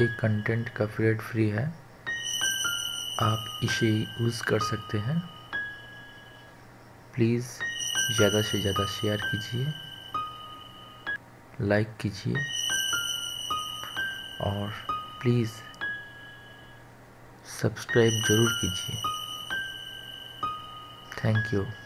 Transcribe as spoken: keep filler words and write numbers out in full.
एक कंटेंट का period free है, आप इसे यूज़ कर सकते हैं। प्लीज़ ज़्यादा से ज़्यादा शेयर कीजिए, लाइक कीजिए और प्लीज़ सब्सक्राइब ज़रूर कीजिए। Thank you.